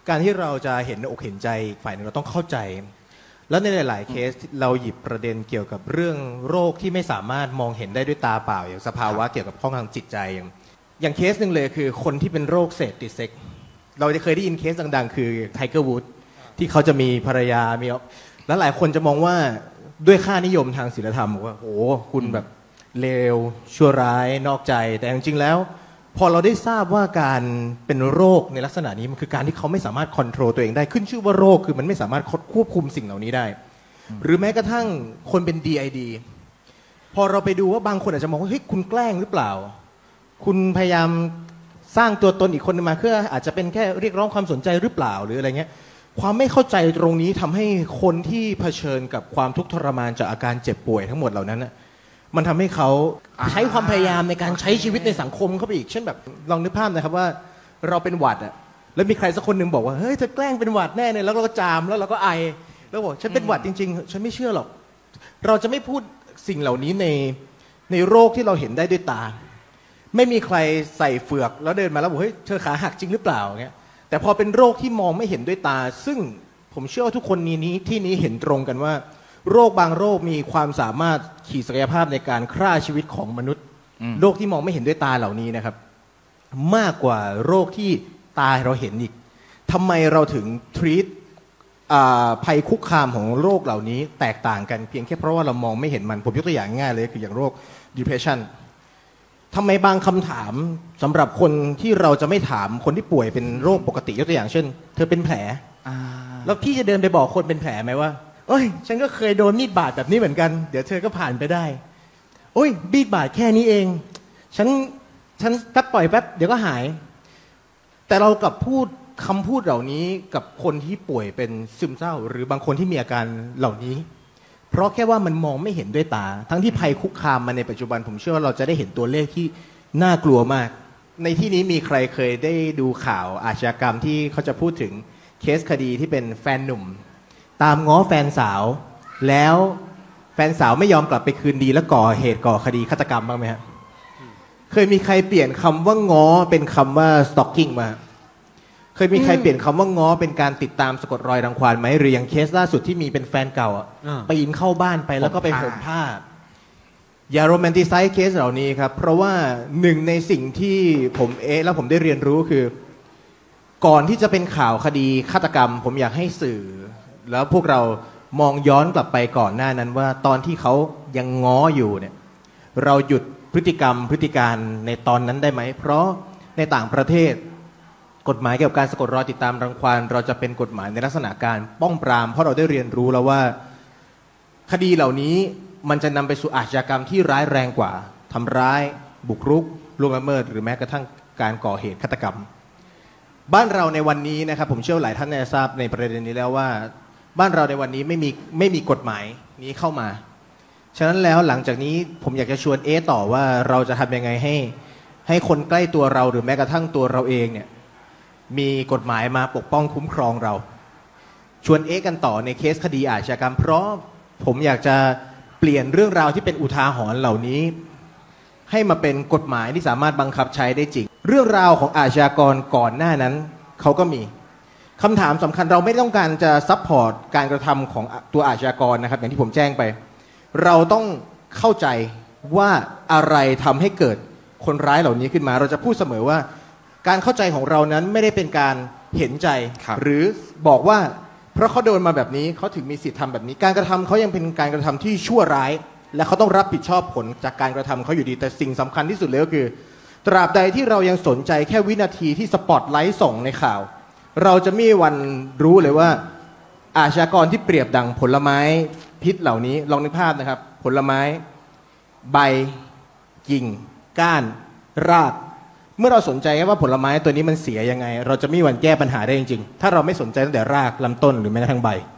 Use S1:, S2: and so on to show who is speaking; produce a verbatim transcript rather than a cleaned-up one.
S1: การที่เราจะเห็นอกเห็นใจฝ่ายหนึ่งเราต้องเข้าใจแล้วในหลายๆเคสเราหยิบประเด็นเกี่ยวกับเรื่องโรคที่ไม่สามารถมองเห็นได้ด้วยตาเปล่าอย่างสภาวะเกี่ยวกับข้อทางจิตใจอย่างอย่างเคสหนึ่งเลยคือคนที่เป็นโรคเสพติดเซ็กเราจะเคยได้ยินเคสดังๆคือไทเกอร์วูดที่เขาจะมีภรรยามีแล้วหลายคนจะมองว่าด้วยค่านิยมทางศีลธรรมว่าโอ้คุณแบบเลวชั่วร้ายนอกใจแต่จริงๆแล้วพอเราได้ทราบว่าการเป็นโรคในลักษณะนี้มันคือการที่เขาไม่สามารถควบคุมตัวเองได้ขึ้นชื่อว่าโรคคือมันไม่สามารถควบคุมสิ่งเหล่านี้ได้หรือแม้กระทั่งคนเป็น ดี ไอ ดี พอเราไปดูว่าบางคนอาจจะมองว่าเฮ้ยคุณแกล้งหรือเปล่าคุณพยายามสร้างตัวตนอีกคนมาเพื่ออาจจะเป็นแค่เรียกร้องความสนใจหรือเปล่าหรืออะไรเงี้ยความไม่เข้าใจตรงนี้ทำให้คนที่เผชิญกับความทุกข์ทรมานจากอาการเจ็บป่วยทั้งหมดเหล่านั้นมันทำให้เขาใช้ความพยายามในการใช้ชีวิตในสังคมเข้าไปอีกเช่นแบบลองนึกภาพนะครับว่าเราเป็นหวัดอ่ะแล้วมีใครสักคนหนึ่งบอกว่าเฮ้ยเธอแกล้งเป็นหวัดแน่เลยแล้วเราก็จามแล้วเราก็ไอแล้วบอกฉันเป็นหวัดจริงๆฉันไม่เชื่อหรอกเราจะไม่พูดสิ่งเหล่านี้ในในโรคที่เราเห็นได้ด้วยตาไม่มีใครใส่เฟือกแล้วเดินมาแล้วบอกเฮ้ยเธอขาหักจริงหรือเปล่าเงี้ยแต่พอเป็นโรคที่มองไม่เห็นด้วยตาซึ่งผมเชื่อว่าทุกคนนี้ที่นี้เห็นตรงกันว่าโรคบางโรคมีความสามารถขีดศักยภาพในการฆ่าชีวิตของมนุษย์โรคที่มองไม่เห็นด้วยตาเหล่านี้นะครับมากกว่าโรคที่ตาเราเห็นอีกทำไมเราถึง treat ภัยคุกคามของโรคเหล่านี้แตกต่างกันเพียงแค่เพราะว่าเรามองไม่เห็นมันผมยกตัวอย่างง่ายเลยคืออย่างโรค depression ทำไมบางคำถามสำหรับคนที่เราจะไม่ถามคนที่ป่วยเป็นโรคปกติยกตัวอย่างเช่นเธอเป็นแผลแล้วพี่จะเดินไปบอกคนเป็นแผลไหมว่าเอ้ยฉันก็เคยโดนมีดบาดแบบนี้เหมือนกันเดี๋ยวเธอก็ผ่านไปได้โอ้ยมีดบาดแค่นี้เองฉันฉันแป๊บปล่อยแป๊บเดี๋ยวก็หายแต่เรากลับพูดคำพูดเหล่านี้กับคนที่ป่วยเป็นซึมเศร้าหรือบางคนที่มีอาการเหล่านี้เพราะแค่ว่ามันมองไม่เห็นด้วยตาทั้งที่ภัยคุกคามมาในปัจจุบันผมเชื่อว่าเราจะได้เห็นตัวเลขที่น่ากลัวมากในที่นี้มีใครเคยได้ดูข่าวอาชญากรรมที่เขาจะพูดถึงเคสคดีที่เป็นแฟนหนุ่มตามง้อแฟนสาวแล้วแฟนสาวไม่ยอมกลับไปคืนดีแล้วก่อเหตุก่อคดีฆาตกรรมบ้างไหมฮะเคยมีใครเปลี่ยนคำว่าง้อเป็นคำว่า stalking มาเคยมีใครเปลี่ยนคำว่าง้อเป็นการติดตามสะกดรอยรังควานไหมหรืออย่างเคสล่าสุดที่มีเป็นแฟนเก่าปีนเข้าบ้านไปแล้วก็ไปห่มผ้าอย่าโรแมนติไซซ์เคสเหล่านี้ครับเพราะว่าหนึ่งในสิ่งที่ผมเอะแล้วผมได้เรียนรู้คือก่อนที่จะเป็นข่าวคดีฆาตกรรมผมอยากให้สื่อแล้วพวกเรามองย้อนกลับไปก่อนหน้านั้นว่าตอนที่เขายังง้ออยู่เนี่ยเราหยุดพฤติกรรมพฤติการในตอนนั้นได้ไหมเพราะในต่างประเทศกฎหมายเกี่ยวกับการสะกดรอยติดตามรังควานเราจะเป็นกฎหมายในลักษณะการป้องปรามเพราะเราได้เรียนรู้แล้วว่าคดีเหล่านี้มันจะนำไปสู่อาชญากรรมที่ร้ายแรงกว่าทำร้ายบุกรุกล่วงละเมิดหรือแม้กระทั่งการก่อเหตุฆาตกรรมบ้านเราในวันนี้นะครับผมเชื่อหลายท่านน่าจะทราบในประเด็นนี้แล้วว่าบ้านเราในวันนี้ไม่มีไม่มีกฎหมายนี้เข้ามาฉะนั้นแล้วหลังจากนี้ผมอยากจะชวนเอต่อว่าเราจะทำยังไงให้ให้คนใกล้ตัวเราหรือแม้กระทั่งตัวเราเองเนี่ยมีกฎหมายมาปกป้องคุ้มครองเราชวนเอกันต่อในเคสคดีอาชญากรรมเพราะผมอยากจะเปลี่ยนเรื่องราวที่เป็นอุทาหรณ์เหล่านี้ให้มาเป็นกฎหมายที่สามารถบังคับใช้ได้จริงเรื่องราวของอาชญากรก่อนหน้านั้นเขาก็มีคำถามสำคัญเราไม่ต้องการจะซัพพอร์ตการกระทำของตัวอาชญากรนะครับอย่างที่ผมแจ้งไปเราต้องเข้าใจว่าอะไรทำให้เกิดคนร้ายเหล่านี้ขึ้นมาเราจะพูดเสมอว่าการเข้าใจของเรานั้นไม่ได้เป็นการเห็นใจหรือบอกว่าเพราะเขาโดนมาแบบนี้เขาถึงมีสิทธิ์ทำแบบนี้การกระทำเขายังเป็นการกระทำที่ชั่วร้ายและเขาต้องรับผิดชอบผลจากการกระทำเขาอยู่ดีแต่สิ่งสำคัญที่สุดเลยก็คือตราบใดที่เรายังสนใจแค่วินาทีที่สปอตไลท์ส่องในข่าวเราจะไม่มีวันรู้เลยว่าอาชญากรที่เปรียบดังผลไม้พิษเหล่านี้ลองนึกภาพนะครับผลไม้ใบกิ่งก้านรากเมื่อเราสนใจว่าผลไม้ตัวนี้มันเสียยังไงเราจะไม่มีวันแก้ปัญหาได้จริงๆถ้าเราไม่สนใจตั้งแต่รากลำต้นหรือแม้กระทั่งใบ